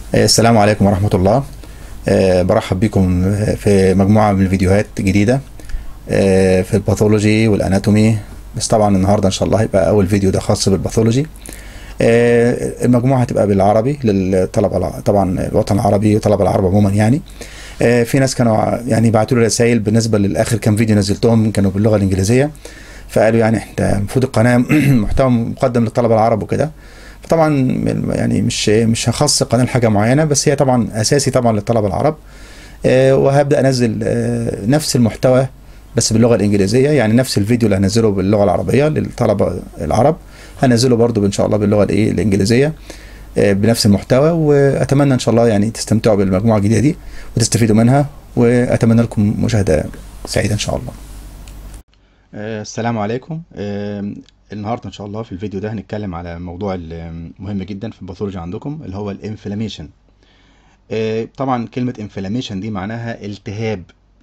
السلام عليكم ورحمة الله. برحب بكم في مجموعة من الفيديوهات جديدة في الباثولوجي والاناتومي. بس طبعا النهاردة ان شاء الله هيبقى اول فيديو ده خاص بالباثولوجي. المجموعة هتبقى بالعربي للطلبة، طبعا الوطن العربي وطلبة العرب عموما يعني. في ناس كانوا يعني بعتوا لي رسائل بالنسبة للآخر كام فيديو نزلتهم كانوا باللغة الإنجليزية، فقالوا يعني احنا المفروض القناة محتوى مقدم للطلبة العرب وكده. طبعا يعني مش هخص القناه لحاجه معينه، بس هي طبعا اساسي طبعا للطلبه العرب. وهبدا انزل نفس المحتوى بس باللغه الانجليزيه، يعني نفس الفيديو اللي هنزله باللغه العربيه للطلبه العرب هنزله برضو ان شاء الله باللغه الانجليزيه بنفس المحتوى. واتمنى ان شاء الله يعني تستمتعوا بالمجموعه الجديده دي وتستفيدوا منها، واتمنى لكم مشاهده سعيده ان شاء الله. السلام عليكم. النهارده ان شاء الله في الفيديو ده هنتكلم على موضوع مهم جدا في الباثولوجي عندكم اللي هو الانفلاميشن. طبعا كلمة انفلاميشن دي معناها التهاب،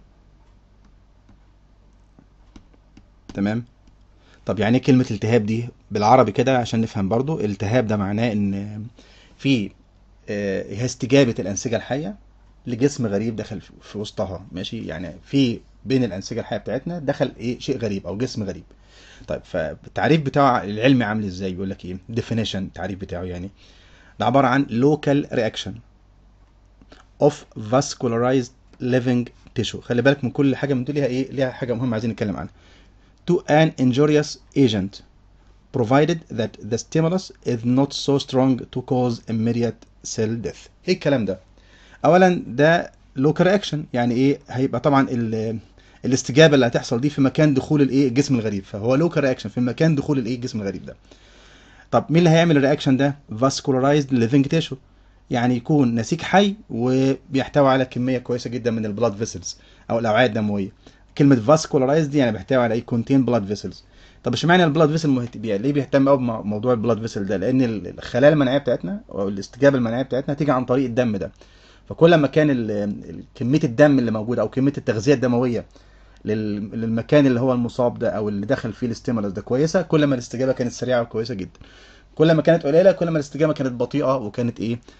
تمام؟ طب يعني ايه كلمة التهاب دي بالعربي كده عشان نفهم؟ برضو التهاب ده معناه ان في استجابة الأنسجة الحية لجسم غريب دخل في وسطها، ماشي؟ يعني في بين الأنسجة الحية بتاعتنا دخل شيء غريب أو جسم غريب. طيب فالتعريف بتاعه العلمي عامل ازاي؟ بيقول لك ايه definition، التعريف بتاعه يعني ده عبارة عن local reaction of vascularized living tissue. خلي بالك من كل حاجة من دول ليها حاجة مهمة عايزين نتكلم عنها. to an injurious agent provided that the stimulus is not so strong to cause immediate cell death. ايه الكلام ده؟ اولا ده local reaction، يعني ايه؟ هيبقى طبعا الاستجابه اللي هتحصل دي في مكان دخول الجسم الغريب، فهو لوكال رياكشن في مكان دخول الجسم الغريب ده. طب مين اللي هيعمل الرياكشن ده؟ فاسكولارايزد ليفنج تيشو، يعني يكون نسيج حي وبيحتوي على كميه كويسه جدا من البلاد فيسلز او الاوعيه الدمويه. كلمه فاسكولارايزد دي يعني بيحتوي على كونتين بلاد فيسلز. طب اشمعنى البلاد فيسل ليه بيهتم قوي بموضوع البلاد فيسل ده؟ لان الخلايا المناعيه بتاعتنا او الاستجابه المناعيه بتاعتنا تيجي عن طريق الدم ده. فكل ما كان كميه الدم اللي موجوده او كميه التغذيه الدمويه للمكان اللي هو المصاب ده او اللي دخل فيه الاستيمولس ده كويسه، كل ما الاستجابه كانت سريعه وكويسه جدا. كل ما كانت قليله كل ما الاستجابه كانت بطيئه وكانت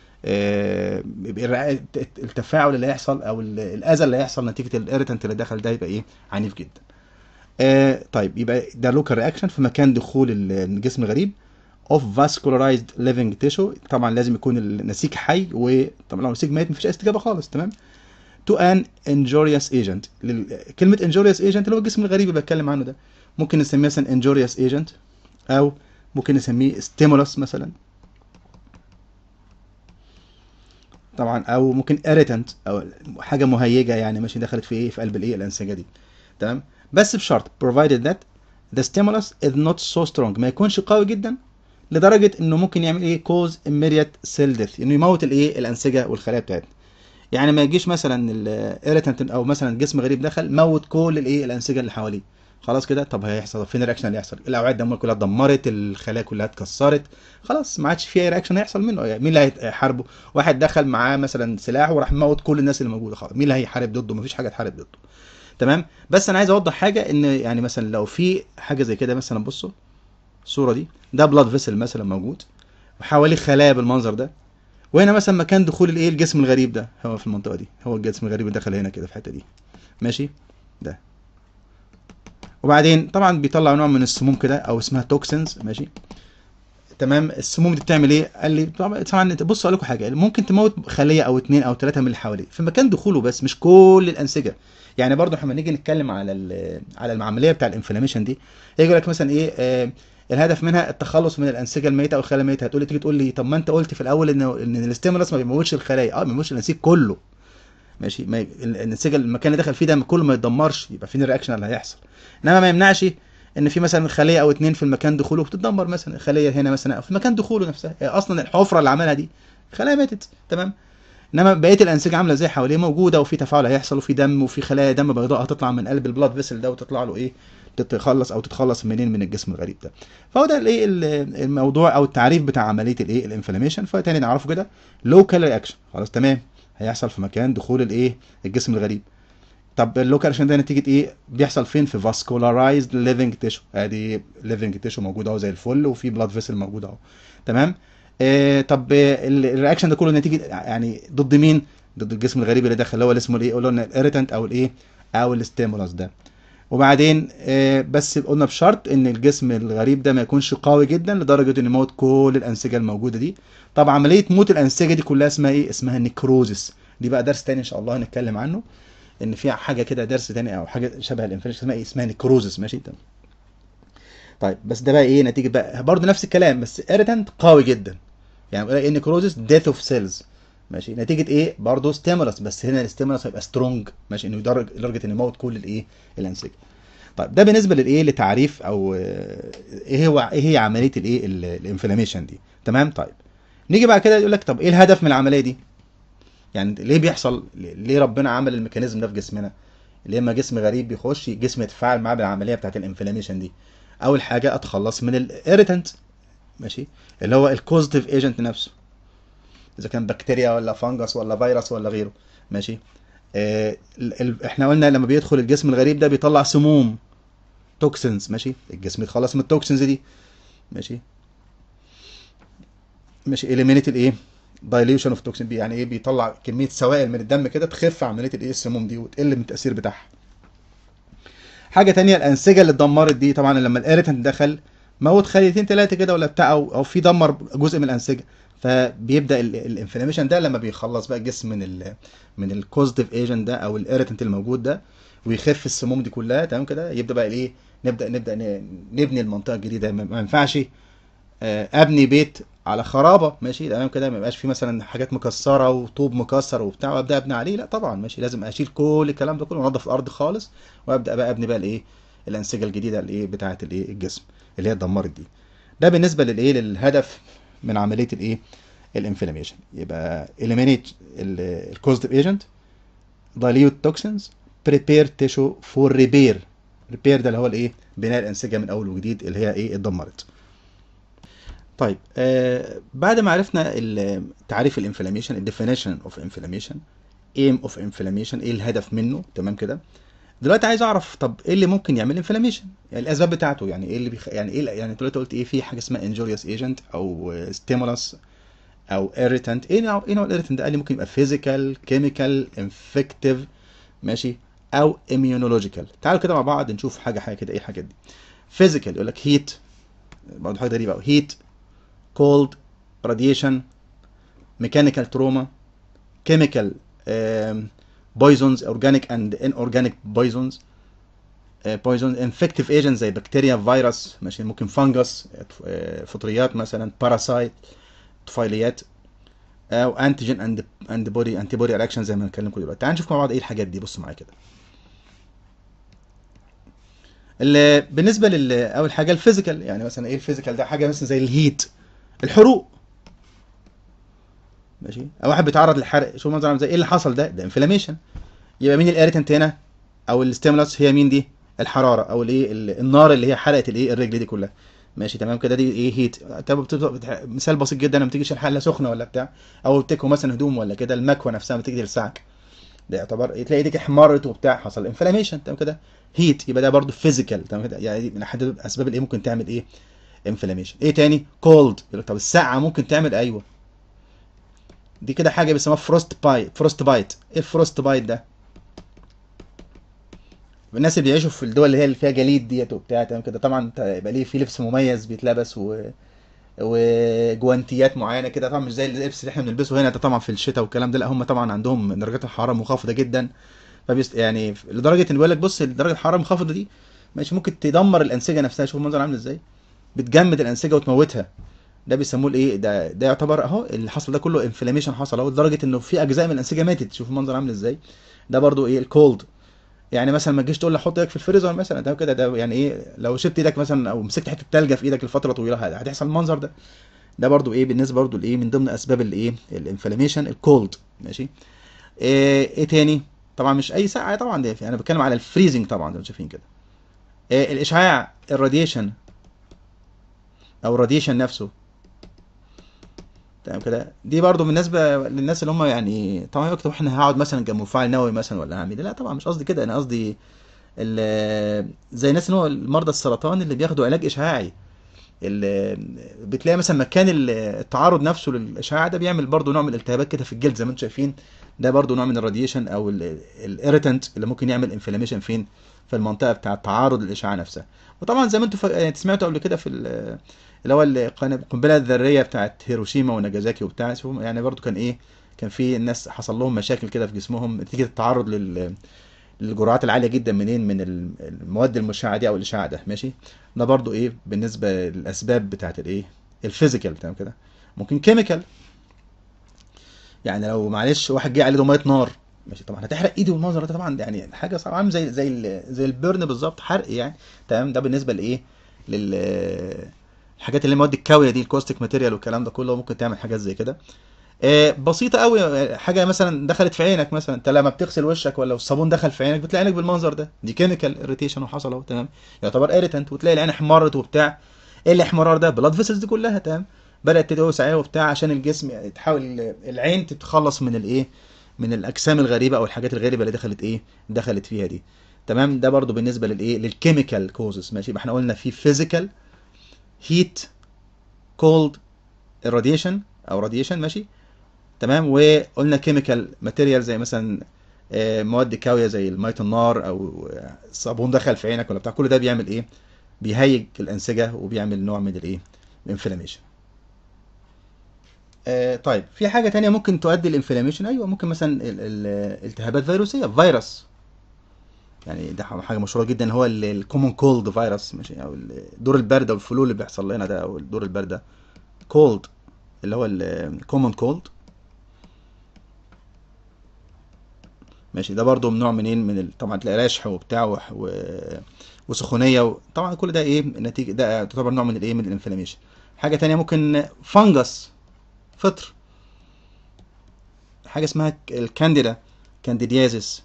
التفاعل اللي هيحصل او الاذى اللي هيحصل نتيجه الاريتنت اللي دخل ده يبقى عنيف جدا. طيب يبقى ده لوكال رياكشن في مكان دخول الجسم الغريب of vascularized living tissue. طبعا لازم يكون النسيج حي، وطبعا لو النسيج ميت مفيش اي استجابه خالص، تمام؟ to an injurious agent. كلمه injurious agent اللي هو الجسم الغريب اللي بتكلم عنه ده، ممكن نسميه مثلا injurious agent او ممكن نسميه stimulus مثلا، طبعا، او ممكن irritant او حاجه مهيجه يعني ماشي دخلت في في قلب الانسجه دي، تمام؟ بس بشرط provided that the stimulus is not so strong، ما يكونش قوي جدا لدرجه انه ممكن يعمل cause immediate cell death، انه يموت الانسجه والخلايا بتاعتنا. يعني ما يجيش مثلا الاريتنت او مثلا جسم غريب دخل موت كل الانسجه اللي حواليه، خلاص كده. طب هيحصل فين الرياكشن اللي هيحصل؟ الاوعيه الدمويه كلها اتدمرت، الخلايا كلها اتكسرت، خلاص ما عادش فيها رياكشن هيحصل منه. يعني مين اللي هيحاربه؟ واحد دخل معاه مثلا سلاح وراح موت كل الناس اللي موجوده، خلاص مين اللي هيحارب ضده؟ مفيش حاجه تحارب ضده، تمام؟ بس انا عايز اوضح حاجه، ان يعني مثلا لو في حاجه زي كده، مثلا بصوا الصوره دي، ده بلاد فيسل مثلا موجود وحواليه خلايا بالمنظر ده، وهنا مثلا مكان دخول الجسم الغريب ده هو في المنطقه دي، هو الجسم الغريب اللي دخل هنا كده في الحته دي، ماشي؟ ده وبعدين طبعا بيطلع نوع من السموم كده او اسمها توكسينز، ماشي؟ تمام. السموم دي بتعمل ايه؟ قال لي طبعا بصوا اقول لكم حاجه، ممكن تموت خليه او اتنين او تلاته من اللي حواليه في مكان دخوله بس، مش كل الانسجه. يعني برضه احنا نيجي نتكلم على على العمليه بتاع الانفلاميشن دي، يجي لك مثلا الهدف منها التخلص من الانسجه الميته او الخلايا الميته. هتقول لي، تيجي تقول لي طب ما انت قلت في الاول ان الاستيمولس ما بيموتش الخلايا. ما بيموتش الانسيج كله، ماشي؟ ما الانسجه المكان اللي دخل فيه ده كله ما يتدمرش، يبقى فين الرياكشن اللي هيحصل؟ انما ما يمنعش ان في مثلا خليه او اتنين في المكان دخوله بتتدمر، مثلا خليه هنا مثلا في مكان دخوله نفسها، اصلا الحفره اللي عملها دي خلايا ماتت، تمام؟ انما بقيه الانسجه عامله زي حواليه موجوده، وفي تفاعل هيحصل، وفي دم، وفي خلايا دم بيضاء هتطلع من قلب البلاد فيسل ده وتطلع له تتخلص منين؟ من الجسم الغريب ده. فهو ده الموضوع او التعريف بتاع عمليه الانفلاميشن. فتاني نعرفه كده، لوكال رياكشن، خلاص تمام، هيحصل في مكان دخول الجسم الغريب. طب اللوكال رياكشن ده نتيجه بيحصل فين؟ في فاسكولارايزد ليفنج تيشو. ادي ليفنج تيشو موجود اهو زي الفل، وفي بلاد فيسل موجود اهو، تمام؟ طب الرياكشن ده كله نتيجه يعني ضد مين؟ ضد الجسم الغريب اللي دخل، اللي هو اللي اسمه الايه، قلنا الاريتنت او الايه، او الستيمولس ده. وبعدين بس قلنا بشرط ان الجسم الغريب ده ما يكونش قوي جدا لدرجه ان يموت كل الانسجه الموجوده دي. طب عمليه موت الانسجه دي كلها اسمها ايه؟ اسمها نيكروزس. دي بقى درس تاني ان شاء الله هنتكلم عنه، ان في حاجه كده درس تاني او حاجه شبه الانفلاميشن اسمها ايه؟ اسمها نيكروزس. ماشي تمام. طيب بس ده بقى ايه نتيجه بقى؟ برضه نفس الكلام بس اريتنت قوي جدا، يعني بيقول لك ان كروزس ديث اوف سيلز. ماشي نتيجه ايه؟ برضه ستيمولس، بس هنا الستيمولس هيبقى سترونج، ماشي، انه لدرجه انه يموت كل الايه، الانسجه. طيب ده بالنسبه للايه، لتعريف او ايه هي عمليه الايه الانفلاميشن دي. تمام. طيب نيجي بعد كده يقول لك طب ايه الهدف من العمليه دي؟ يعني ليه بيحصل، ليه ربنا عمل الميكانيزم ده في جسمنا؟ ليه اما جسم غريب بيخش جسم يتفاعل معاه بالعمليه بتاعت الانفلاميشن دي؟ اول حاجه اتخلص من الاريتنت، ماشي، اللي هو الكوزيتيف ايجنت نفسه، اذا كان بكتيريا ولا فانجس ولا فيروس ولا غيره. ماشي. احنا قلنا لما بيدخل الجسم الغريب ده بيطلع سموم، توكسينز. ماشي، الجسم يتخلص من التوكسينز دي. ماشي. ماشي، اليمينيت الايه، دايليوشن اوف توكسين، يعني ايه؟ بيطلع كميه سوائل من الدم كده تخف عمليه الايه، السموم دي، وتقل من التاثير بتاعها. حاجه تانية، الانسجه اللي اتدمرت دي طبعا لما الاريتنت دخل موت خليتين ثلاثه كده ولا بتاع، او في دمر جزء من الانسجه، فبيبدا الانفلاميشن ده لما بيخلص بقى الجسم من الكوزيتيف ايجنت ده او الاريتنت الموجود ده، ويخف السموم دي كلها. تمام كده، يبدا بقى الايه، نبدا نبني المنطقه الجديده. ما ينفعش ابني بيت على خرابه، ماشي تمام كده، ما يبقاش فيه مثلا حاجات مكسره وطوب مكسر وبتاع وابدا ابني عليه، لا طبعا. ماشي، لازم اشيل كل الكلام ده كله وانضف الارض خالص، وابدا بقى ابني بقى الايه، الانسجه الجديده الايه بتاعه الايه، الجسم اللي هي اتدمرت دي. ده بالنسبه للايه، للهدف من عمليه الايه، الانفلاميشن. يبقى eliminate الكوزيتيف ايجنت، dilute toxins، prepare tissue for repair. repair ده اللي هو الايه، بناء الانسجه من اول وجديد اللي هي ايه، اتدمرت. طيب بعد ما عرفنا تعريف الانفلاميشن، الديفينيشن اوف انفلاميشن، ايم اوف انفلاميشن، ايه الهدف منه، تمام كده. دلوقتي عايز اعرف طب ايه اللي ممكن يعمل انفلاميشن، يعني الاسباب بتاعته، يعني ايه اللي يعني ايه، يعني دلوقتي قلت ايه، في حاجه اسمها انجوريوس ايجنت او ستيمولس او irritant. ايه نوع الاريتنت ده؟ قال لي ممكن يبقى physical chemical infective، ماشي، او immunological. تعالوا كده مع بعض نشوف حاجه كده، ايه الحاجات دي. physical يقول لك heat، برضه حاجه غريبه قوي، heat، cold، radiation، mechanical trauma، chemical poisons، organic and inorganic poisons، poisons، infective agents زي بكتيريا، فيروس، ماشي، ممكن فانجس، فطريات مثلا، باراسايت، طفيليات، او انتيجين اند بودي، انتي بودي رياكشن زي ما هنتكلم كل دلوقتي. تعال نشوف مع بعض ايه الحاجات دي. بصوا معايا كده. بالنسبه اول حاجه الفيزيكال، يعني مثلا ايه الفيزيكال ده؟ حاجه مثلا زي الهيت، الحروق، ماشي، او واحد بيتعرض للحرق، شوف المنظر عامل زي ايه اللي حصل ده انفلاميشن. يبقى مين الاريتنت هنا او الستيمولس؟ هي مين دي؟ الحراره او الايه، النار اللي هي حرقت الايه، الرجل دي كلها. ماشي تمام كده، دي ايه، هيت. طب مثال بسيط جدا، لما تيجي تشيل حله سخنه ولا بتاع، او تكوي مثلا هدوم ولا كده، المكوه نفسها لما تيجي تلسعك، ده يعتبر تلاقي ايديك احمرت وبتاع، حصل انفلاميشن. تمام كده، هيت، يبقى ده برضو فيزيكال. تمام كده، يعني دي من احد الاسباب اللي ممكن تعمل ايه، انفلاميشن. ايه تاني؟ كولد، طب السقعه ممكن تعمل، ايوه، دي كده حاجه بيسموها فروست بايت. فروست بايت، ايه الفروست بايت ده؟ الناس اللي بيعيشوا في الدول اللي هي اللي فيها جليد ديت وبتاع، تمام كده، طبعا يبقى ليه في لبس مميز بيتلبس وجوانتيات معينه كده، طبعا مش زي اللبس اللي احنا بنلبسه هنا ده طبعا في الشتاء والكلام ده، لا هم طبعا عندهم درجات الحراره منخفضه جدا، يعني لدرجه ان بيقول لك بص درجه الحراره المنخفضه دي، ماشي، ممكن تدمر الانسجه نفسها. شوف المنظر عامل ازاي، بتجمد الانسجه وتموتها. ده بيسموه الايه، ده يعتبر اهو اللي حصل ده كله انفلاميشن حصل اهو، لدرجه انه في اجزاء من الانسجه ماتت. شوف المنظر عامل ازاي. ده برضو ايه، الكولد. يعني مثلا ما تجيش تقول لي حط ايدك في الفريزر مثلا، ده كده، ده يعني ايه، لو شلت ايدك مثلا او مسكت حته تلجه في ايدك لفتره طويله هتحصل المنظر ده. ده برضو ايه، بالنسبه برضو لايه، من ضمن اسباب الايه، الانفلاميشن، الكولد. ماشي. ايه تاني؟ طبعا مش اي سقعه طبعا، ده انا بتكلم على الفريزنج طبعا زي ما شايفين كده. الاشعاع، الراديشن او الراديشن نفسه. تمام كده، دي برضو بالنسبه للناس اللي هم يعني طبعا يكتب احنا هقعد مثلا جنب مفاعل نووي مثلا ولا هعمل إيه؟ لا طبعا مش قصدي كده، انا قصدي زي الناس اللي هو مرضى السرطان اللي بياخدوا علاج اشعاعي. بتلاقي مثلا مكان التعرض نفسه للاشعاع ده بيعمل برضو نوع من الالتهابات كده في الجلد زي ما انتم شايفين. ده برضو نوع من الراديشن او الاريتنت اللي ممكن يعمل انفلاميشن فين، في المنطقه بتاعه تعرض الاشعاع نفسها. وطبعا زي ما انتم يعني سمعتوا قبل كده في اللي هو القنبله الذريه بتاعه هيروشيما وناجازاكي وبتاع، يعني برضو كان ايه، كان في الناس حصل لهم مشاكل كده في جسمهم نتيجه التعرض للجرعات العاليه جدا منين، من المواد المشعه دي او الاشعاع ده. ماشي. ده برضو ايه بالنسبه للاسباب بتاعت الايه، الفيزيكال، تمام كده. ممكن كيميكال، يعني لو معلش واحد جه على ايده ميه نار، ماشي طبعا هتحرق ايده، والمنظر ده طبعا يعني حاجه صعبه، عامل زي البرن بالظبط، حرق يعني. تمام. ده بالنسبه لايه، لل الحاجات اللي هي المواد الكاويه دي، الكوستيك ماتيريال والكلام ده كله، ممكن تعمل حاجات زي كده. بسيطه قوي. حاجه مثلا دخلت في عينك، مثلا انت لما بتغسل وشك ولا الصابون دخل في عينك بتلاقي عينك بالمنظر ده، دي كيميكال اريتيشن وحصل اهو. تمام. يعتبر اريتنت، وتلاقي العين احمرت وبتاع. ايه الاحمرار ده؟ بلاد فيسلز دي كلها. تمام. بدات تدوس عليها وبتاع عشان الجسم تحاول العين تتخلص من الايه، من الاجسام الغريبه او الحاجات الغريبه اللي دخلت ايه، دخلت فيها دي. تمام. ده برضو بالنسبه للايه، للكيميكال كوزز. ماشي. يبقى احنا قلنا في فيزيكال، هيت، كولد، راديشن او راديشن. ماشي. تمام. وقلنا كيميكال ماتيريال زي مثلا مواد كاويه زي الميه النار، او صابون دخل في عينك ولا بتاع، كل ده بيعمل ايه، بيهيج الانسجه وبيعمل نوع من الايه، الانفلاميشن. طيب في حاجه تانية ممكن تؤدي الانفلاميشن. ايوه ممكن مثلا الالتهابات فيروسيه، فيروس. يعني ده حاجه مشهوره جدا، هو الكومون كولد فيروس. ماشي. او دور البرد او الفلو اللي بيحصل لنا ده، او الدور البرد ده كولد، اللي هو الكومون كولد. ماشي. ده برضو من نوع منين، من طبعا تلاقي رشح وبتاع وسخونيه طبعا كل ده ايه، نتيجه ده تعتبر نوع من الايه، من الانفلاميشن. حاجه تانية ممكن فنجس، فطر، حاجه اسمها الكانديدا، كانديديازيس.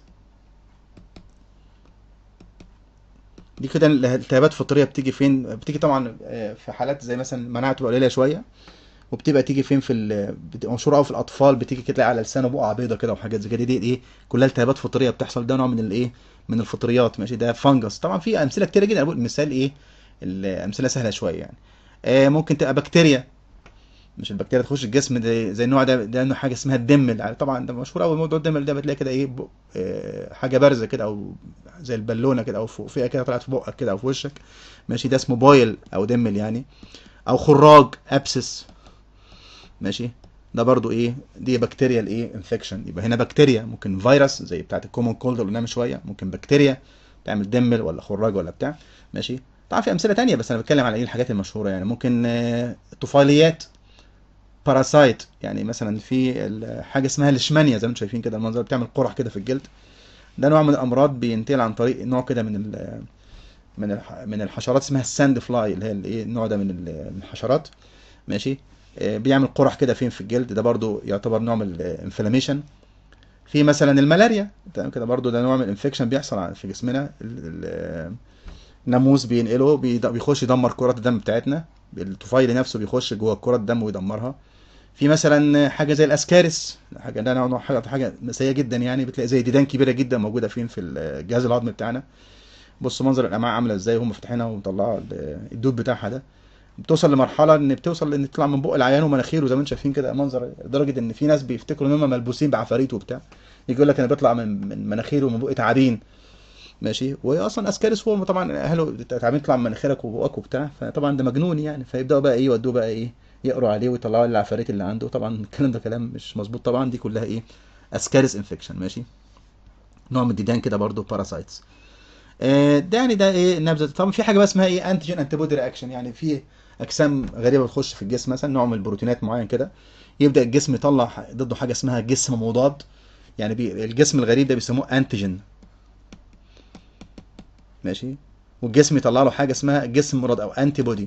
دي كده التهابات فطريه بتيجي فين، بتيجي طبعا في حالات زي مثلا مناعته قليله شويه، وبتبقى تيجي فين في بتبقى مشهوره قوي في الاطفال، بتيجي كده على لسانه بقعه بيضه كده وحاجات زي كده. دي ايه، كلها التهابات فطريه بتحصل. ده نوع من الايه، من الفطريات. ماشي. ده فانجس. طبعا في امثله كتيره جدا، اقول مثال ايه، الامثله سهله شويه يعني. ممكن تبقى بكتيريا. مش البكتيريا تخش الجسم زي النوع ده انه حاجه اسمها الدم. طبعا ده مشهور قوي موضوع الدم ده، بتلاقي كده ايه حاجه بارزه كده، او زي البالونه كده، او فوق فيها كده طلعت في بقك كده او في وشك. ماشي. ده اسمه بويل او دمل يعني. او خراج، ابسس. ماشي. ده برضو ايه، دي بكتيريا الايه، انفكشن. يبقى هنا بكتيريا، ممكن فيروس زي بتاعه الكومون كولد اللي قلنا من شويه، ممكن بكتيريا تعمل دمل ولا خراج ولا بتاع. ماشي. طبعا في امثله تانية، بس انا بتكلم على ايه، الحاجات المشهوره يعني. ممكن طفيليات، باراسايت. يعني مثلا في حاجه اسمها الاشمانيا زي ما انتم شايفين كده، المنظر بتعمل قرح كده في الجلد. ده نوع من الامراض بينتقل عن طريق نوع كده من الحشرات اسمها الساند فلاي، اللي هي الايه، النوع ده من الحشرات. ماشي. بيعمل قرح كده فين في الجلد. ده برضو يعتبر نوع من الانفلاميشن. في مثلا الملاريا، تمام كده، برضو ده نوع من الانفكشن بيحصل في جسمنا. الناموس بينقله، بيخش يدمر كرات الدم بتاعتنا. الطفيلي نفسه بيخش جوه كرات الدم ويدمرها. في مثلا حاجه زي الاسكارس، حاجه ده نوع حاجه سيئه جدا يعني. بتلاقي زي ديدان كبيره جدا موجوده فين، في الجهاز الهضمي بتاعنا. بص منظر الامعاء عامله ازاي وهم فاتحينها ومطلعه الدود بتاعها ده. بتوصل لمرحله ان بتوصل ان تطلع من بق العيان ومناخيره زي ما انتم شايفين كده منظر، لدرجه ان في ناس بيفتكروا ان هم ملبوسين بعفاريت وبتاع. يجي يقول لك انا بيطلع من مناخيره ومن بق تعابين. ماشي. وهي اصلا اسكاريس هو طبعا اهله تعابين تطلع من مناخيرك وبقك وبتاع، فطبعا ده مجنون يعني. فيبداوا بقى ايه، يودوه بقى ايه، يقروا عليه ويطلعوا العفاريت اللي عنده. طبعا الكلام ده كلام مش مظبوط طبعا. دي كلها ايه، اسكاريس انفكشن. ماشي. نوع من الديدان كده برضو، باراسايتس. ده يعني ده ايه، نبذه. طبعا في حاجه بقى اسمها ايه، انتيجين انتي بودي رياكشن. يعني في اجسام غريبه بتخش في الجسم، مثلا نوع من البروتينات معين كده، يبدا الجسم يطلع ضده حاجه اسمها جسم مضاد. يعني الجسم الغريب ده بيسموه انتيجين. ماشي. والجسم يطلع له حاجه اسمها جسم مضاد او انتي بودي.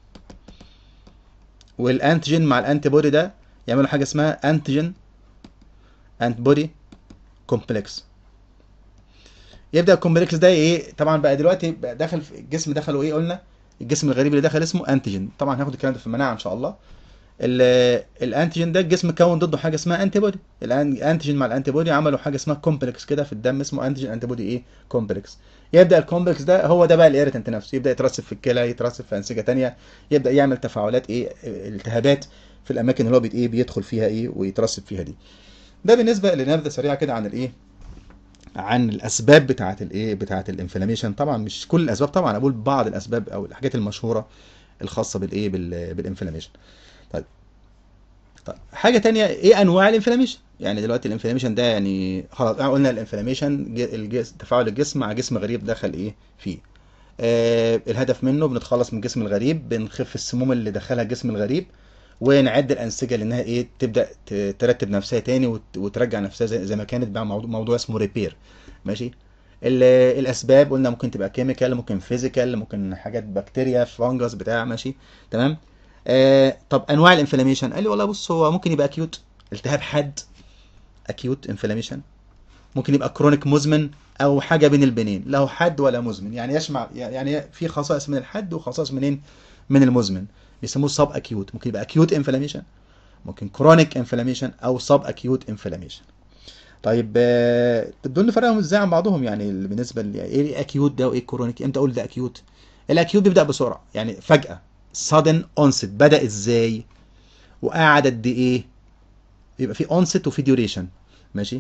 والانتيجين مع الانتي بودي ده يعملوا حاجه اسمها انتيجين انتي بودي كومبلكس. يبدا الكومبلكس ده ايه، طبعا بقى دلوقتي بقى داخل في الجسم، دخله ايه قلنا، الجسم الغريب اللي دخل اسمه انتيجين. طبعا هناخد الكلام ده في المناعه ان شاء الله. الانتيجين ده الجسم كون ضده حاجه اسمها انتي بودي. الانتيجين مع الانتي بودي عملوا حاجه اسمها كومبلكس كده في الدم، اسمه انتيجين انتي بودي ايه، كومبلكس. يبدا الكومبلكس ده هو ده بقى الايريتنت نفسه، يبدا يترسب في الكلى، يترسب في انسجه تانية، يبدا يعمل تفاعلات ايه، التهابات في الاماكن اللي هو ايه بيدخل فيها ايه ويترسب فيها دي. ده بالنسبه لنبذه سريعه كده عن الايه، عن الاسباب بتاعه الايه بتاعه الانفلاميشن. طبعا مش كل الاسباب طبعا، انا بقول بعض الاسباب او الحاجات المشهوره الخاصه بالايه بالانفلاميشن. طيب. طيب حاجه تانية، ايه انواع الانفلاميشن؟ يعني دلوقتي الانفلاميشن ده يعني خلاص قلنا الانفلاميشن تفاعل الجسم مع جسم غريب دخل ايه فيه. الهدف منه بنتخلص من الجسم الغريب، بنخف السموم اللي دخلها الجسم الغريب، ونعد الانسجه لانها ايه تبدا ترتب نفسها تاني وترجع نفسها زي ما كانت بقى. موضوع اسمه ريبير. ماشي. الاسباب قلنا ممكن تبقى كيميكال، ممكن فيزيكال، ممكن حاجات بكتيريا فانجس بتاع. ماشي تمام. طب انواع الانفلاميشن، قال لي والله بص هو ممكن يبقى اكيوت، التهاب حاد، اكيوت انفلاميشن. ممكن يبقى كرونيك مزمن، او حاجه بين البنين، لا هو حاد ولا مزمن، يعني يشمع يعني في خصائص من الحاد وخصائص منين، من المزمن. بيسموه سب اكيوت. ممكن يبقى اكيوت انفلاميشن، ممكن كرونيك انفلاميشن، او سب اكيوت انفلاميشن. طيب دول نفرقهم ازاي عن بعضهم؟ يعني بالنسبه ايه الاكيوت ده وايه الكرونيك؟ امتى اقول ده اكيوت؟ الاكيوت بيبدا بسرعه، يعني فجاه، sudden onset. بدا ازاي وقعد قد ايه؟ يبقى في onset وفي duration. ماشي.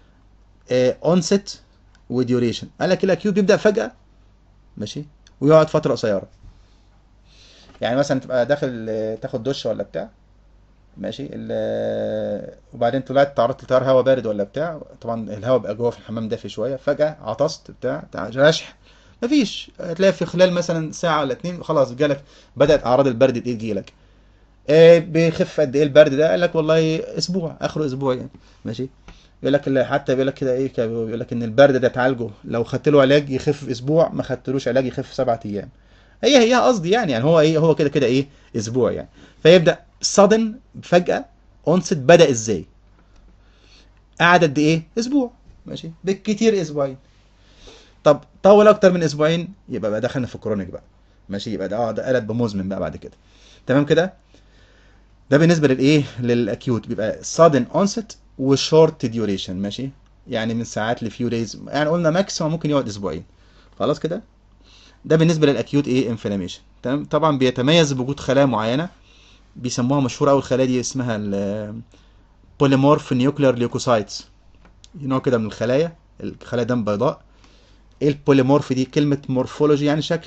onset وديوريشن. قال لك الاكيوت بيبدا فجاه، ماشي، ويقعد فتره قصيره. يعني مثلا تبقى داخل تاخد دش ولا بتاع، ماشي، وبعدين طلعت تعرضت لتيار هواء بارد ولا بتاع، طبعا الهواء بقى جوه في الحمام دافي شويه، فجاه عطست بتاع رشح، مفيش، هتلاقي في خلال مثلا ساعه ولا اتنين خلاص جالك، بدات اعراض البرد دي تجيلك. بيخف قد ايه البرد ده؟ قال لك والله اسبوع، اخره اسبوع يعني. ماشي. يقول لك حتى بيقول لك كده ايه، بيقول لك ان البرد ده تعالجه لو خدت له علاج يخف في اسبوع، ما خدتلوش علاج يخف في 7 ايام. هي قصدي يعني هو ايه، هو كده كده ايه، اسبوع يعني. فيبدا sudden، فجاه. onset بدا ازاي؟ قعد قد ايه؟ اسبوع. ماشي، بالكتير اسبوعين. طب طول اكتر من اسبوعين يبقى بقى دخلنا في كرونيك بقى. ماشي، يبقى ده ده قلب بمزمن بقى بعد كده. تمام كده. ده بالنسبه للايه، للاكيوت، بيبقى sudden onset وشورت duration. ماشي، يعني من ساعات لفيو دايز، يعني قلنا ماكسيموم ممكن يقعد اسبوعين. خلاص كده. ده بالنسبه للاكيوت ايه انفلاميشن. تمام. طبعا بيتميز بوجود خلايا معينه بيسموها مشهوره قوي، الخلايا دي اسمها البوليمورف نيوكلير ليوكوسايتس. نوع كده من الخلايا، الخلايا دم بيضاء. ايه البوليمورف دي؟ كلمه مورفولوجي يعني شكل،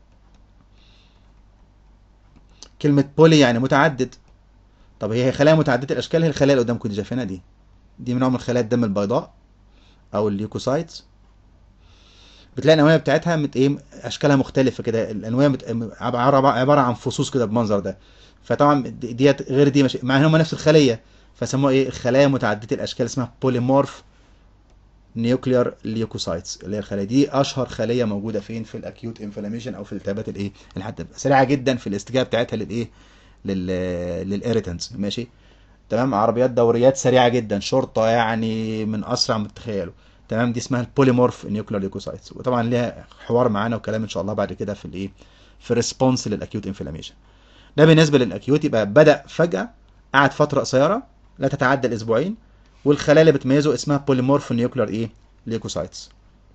كلمه بولي يعني متعدد. طب هي خلايا متعدده الاشكال، هي الخلايا اللي قدامكم دي شايفينها دي، دي من نوع من خلايا الدم البيضاء او الليوكوسايتس. بتلاقي الانويه بتاعتها ايه، اشكالها مختلفه كده، الانويه عباره عن فصوص كده بالمنظر ده. فطبعا ديت غير دي، مش مع ان هم نفس الخليه، فسموها ايه، الخلايا متعدده الاشكال، اسمها بوليمورف نيوكليار ليوكوسايتس. اللي هي الخلايا دي اشهر خليه موجوده فين، في الاكيوت انفلاميشن او في الالتهابات الايه الحاده، سريعه جدا في الاستجابه بتاعتها للايه، لل للاريتنتس. ماشي تمام. عربيات دوريات سريعه جدا، شرطه يعني من اسرع ما تتخيلوا. تمام. دي اسمها البوليمورف نيوكلير ليوكوسايتس، وطبعا ليها حوار معانا وكلام ان شاء الله بعد كده في الايه، في الريسبونس للاكيوت انفلاميشن. ده بالنسبه للاكيوت، يبقى بدا فجاه، قعد فتره قصيره لا تتعدى الاسبوعين، والخلايا اللي بتميزه اسمها بوليمورف نيوكلير ايه، ليوكوسايتس.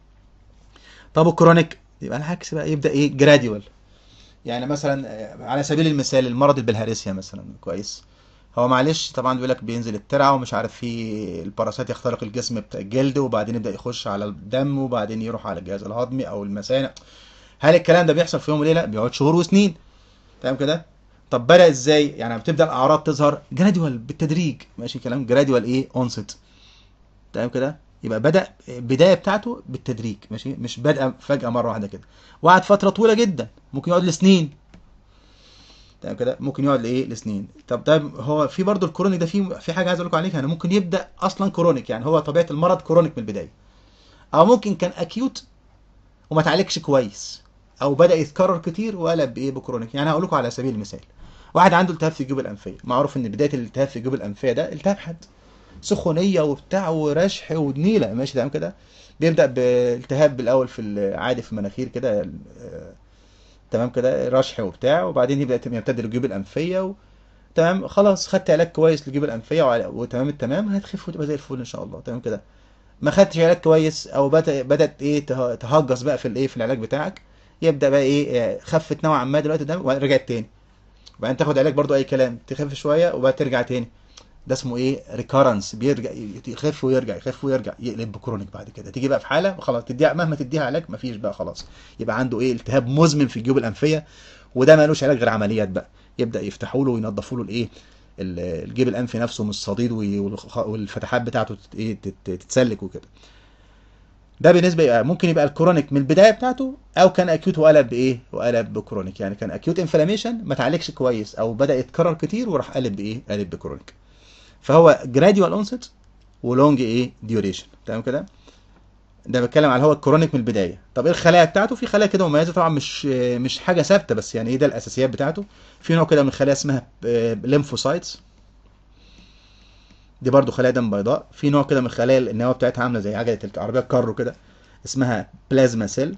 طب الكرونيك يبقى العكس بقى، يبدا ايه، جراديوال. يعني مثلا على سبيل المثال المرض البلهارسيا مثلا، كويس، هو معلش طبعا بيقول لك بينزل الترعه ومش عارف، في الباراسات يخترق الجسم بتاع الجلد، وبعدين يبدا يخش على الدم، وبعدين يروح على الجهاز الهضمي او المثانه. هل الكلام ده بيحصل في يوم وليله؟ بيقعد شهور وسنين. تمام كده. طب بدا ازاي؟ يعني بتبدا الاعراض تظهر جراديوال بالتدريج. ماشي كلام، جراديوال ايه، اونست. تمام كده. يبقى بدا البدايه بتاعته بالتدريج. ماشي، مش بدا فجاه مره واحده كده. وقعد فتره طويله جدا، ممكن يقعد لسنين. تمام كده، ممكن يقعد لايه، لسنين. طب ده هو في برضه الكرونيك ده، في حاجه عايز اقول لكم عليها، يعني ممكن يبدا اصلا كرونيك، يعني هو طبيعه المرض كرونيك من البدايه، او ممكن كان اكيوت وما اتعالجش كويس، او بدا يتكرر كتير وقلب بايه، بكرونيك. يعني هقول لكم على سبيل المثال، واحد عنده التهاب في الجيوب الانفيه، معروف ان بدايه الالتهاب في الجيوب الانفيه ده التهاب حاد، سخونيه وبتاع ورشح ونيله. ماشي تمام كده. بيبدا بالتهاب بالاول في عادي في المناخير كده، تمام كده، رشح وبتاع، وبعدين يبدا يمتد للجيوب الانفيه تمام. خلاص خدت علاج كويس للجيوب الانفيه وتمام التمام، هتخف وتبقى زي الفل ان شاء الله. تمام كده. ما خدتش علاج كويس، او بدات ايه تهجص بقى في الايه في العلاج بتاعك، يبدا بقى ايه خفت نوعا ما دلوقتي ده ورجعت تاني، وبعدين تاخد علاج برضو اي كلام، تخف شويه وبعد ترجع تاني. ده اسمه ايه ريكارنس، بيرجع يخف ويرجع يخف ويرجع يقلب بكرونيك. بعد كده تيجي بقى في حاله خلاص تديها مهما تديها علاج مفيش بقى خلاص، يبقى عنده ايه التهاب مزمن في الجيوب الانفيه، وده مالوش علاج غير عمليات بقى. يبدا يفتحوا له وينظفوا له الايه الجيب الانفي نفسه من الصديد والفتحات بتاعته ايه تتسلك وكده. ده بالنسبه يبقى ممكن يبقى الكرونيك من البدايه بتاعته، او كان اكيوت وقلب بايه وقلب بكرونيك، يعني كان اكيوت انفلاميشن ما اتعالجش كويس او بدا يتكرر كتير وراح قلب بايه قلب بكرونيك. فهو جراديوال اونست ولونج ايه ديوريشن، تمام كده. ده بتكلم على هو الكرونيك من البدايه. طب ايه الخلايا بتاعته؟ في خلايا كده مميزه طبعا، مش حاجه ثابته، بس يعني ايه ده الاساسيات بتاعته. في نوع كده من الخلايا اسمها ليمفوسايتس، دي برضو خلايا دم بيضاء. في نوع كده من الخلايا النواه بتاعتها عامله زي عجله العربيه الكارو كده، اسمها بلازما سيل.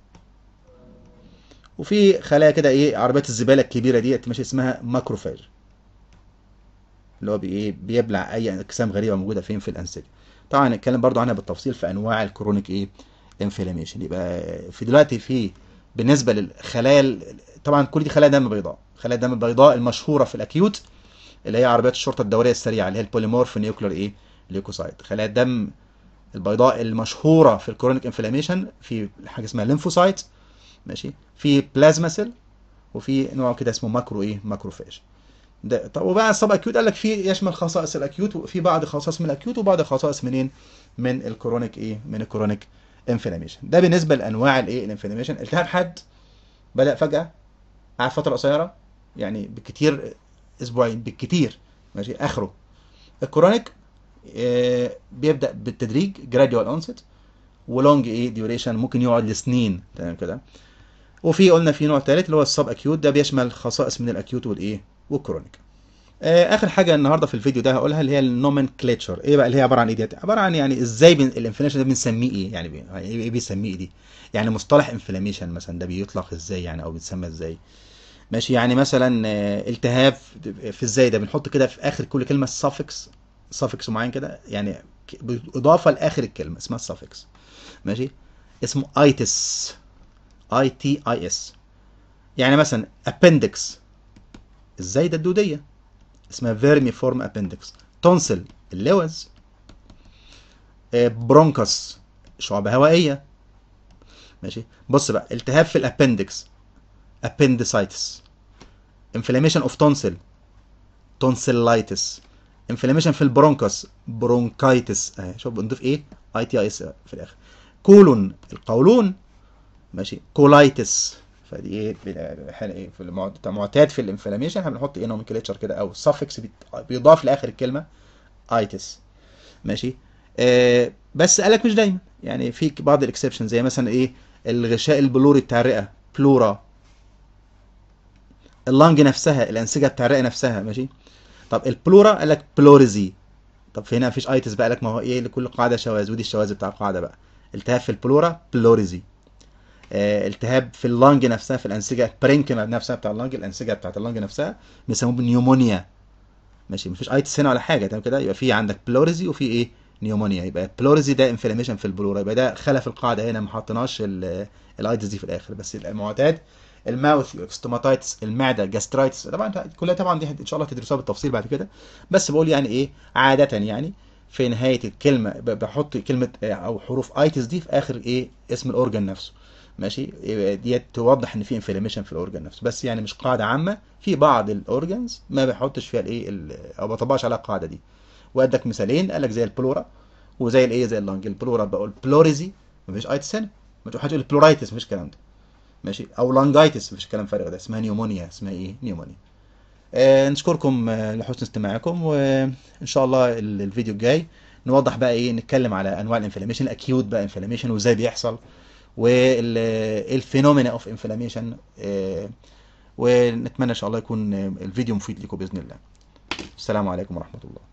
وفي خلايا كده ايه عربيات الزباله الكبيره ديت ماشي، اسمها ماكروفاج، اللي هو بيبلع اي اجسام غريبه موجوده فين في الانسجه. طبعا هنتكلم برضو عنها بالتفصيل في انواع الكرونيك ايه انفلاميشن. يبقى في دلوقتي في بالنسبه للخلايا طبعا كل دي خلايا دم بيضاء. خلايا الدم البيضاء المشهوره في الاكيوت اللي هي عربيات الشرطه الدوريه السريعه، اللي هي البوليمورف نيوكلير ايه ليوكوسايت. خلايا الدم البيضاء المشهوره في الكرونيك انفلاميشن في حاجه اسمها ليمفوسايت، ماشي، في بلازما سيل، وفي نوع كده اسمه ماكرو ايه ماكروفاج. ده طب وبقى السب اكيوت قال لك في يشمل خصائص الاكيوت، وفي بعض خصائص من الاكيوت وبعض خصائص منين من الكرونيك ايه من الكرونيك انفلاميشن. ده بالنسبه لانواع الايه الانفلاميشن. التهاب حاد بدا فجاه قعد فتره قصيره، يعني بالكتير اسبوعين بالكتير، ماشي اخره. الكرونيك بيبدا بالتدريج جراديوال اونست، ولونج ايه ديوريشن ممكن يقعد لسنين، تمام كده. وفي قلنا في نوع ثالث اللي هو السب اكيوت، ده بيشمل خصائص من الاكيوت والايه والكرونيك. اخر حاجه النهارده في الفيديو ده هقولها اللي هي النومنكليتشر. ايه بقى اللي هي عباره عن ايه ديت؟ عباره عن يعني ازاي الانفلاميشن ده بنسميه ايه، يعني ايه بيسميه ايه دي، يعني مصطلح انفلاميشن مثلا ده بيطلق ازاي يعني او بيتسمى ازاي، ماشي. يعني مثلا التهاب في ازاي ده بنحط كده في اخر كل كلمه سافكس معين كده، يعني اضافه لاخر الكلمه اسمها السافكس، ماشي. اسمه ايتس، اي تي اي اس. يعني مثلا ابندكس، ازاي ده الدوديه اسمها فيرمي فورم ابندكس. تونسل اللوز. برونكس شعبة هوائية، ماشي. بص بقى التهاب في الابندكس appendicitis. inflammation of tonsil tonsillitis. inflammation في البرونكس bronchitis. اهي شوف بنضيف ايه اي تي اي اس في الاخر. كولون القولون، ماشي، كولايتس. فدي ايه في المعتاد في الانفلاميشن احنا بنحط ايه نومنكليتشر كده او suffix بيضاف لاخر الكلمه ايتس، ماشي. بس قالك مش دايما، يعني في بعض الاكسبشن زي مثلا ايه الغشاء البلوري بتاع الرئه بلورا، اللنج نفسها الانسجه بتاع الرئه نفسها، ماشي. طب البلورا قالك بلوريزي. طب في هنا مفيش ايتس بقى، قالك ما هو ايه لكل قاعده شواذ، ودي الشواذ بتاع القاعده بقى. التهاب في البلورا بلوريزي. التهاب في اللنج نفسها في الانسجه برينكما نفسها بتاع اللنج، الانسجه بتاعت اللنج نفسها بيسموه نيومونيا، ماشي. مفيش ايتس هنا ولا حاجه، تمام كده. يبقى في عندك بلوريزي وفي ايه نيومونيا. يبقى بلوريزي ده انفلاميشن في البلورا، يبقى ده خلف القاعده هنا، ما حطيناش الايتس دي في الاخر. بس المعتاد الماوث ستوماتايتس، المعده جاسترايتس، طبعا كلها طبعا دي ان شاء الله تدرسوها بالتفصيل بعد كده. بس بقول يعني ايه عاده يعني في نهايه الكلمه بحط كلمه او حروف ايتس دي في اخر ايه اسم الاورجن نفسه، ماشي. ديت توضح ان في انفلاميشن في الاورجن نفسه، بس يعني مش قاعده عامه. في بعض الاورجنز ما بحطش فيها الايه او ما بطبقش عليها القاعده دي. وادك مثالين قال لك زي البلورا وزي الايه زي اللنج. البلورا بقول بلوريزي مفيش ايتس هنا، ما تروحش تقول بلورايتس مفيش الكلام ده، ماشي. او لانجايتس مفيش كلام فارغ ده، اسمها نيومونيا، اسمها ايه نيومونيا. نشكركم لحسن استماعكم، وان شاء الله الفيديو الجاي نوضح بقى ايه نتكلم على انواع الانفلاميشن الاكيوت بقى انفلاميشن وازاي بيحصل، والفينومينا اوف انفلاميشن. ونتمنى ان شاء الله يكون الفيديو مفيد لكم باذن الله. السلام عليكم ورحمه الله.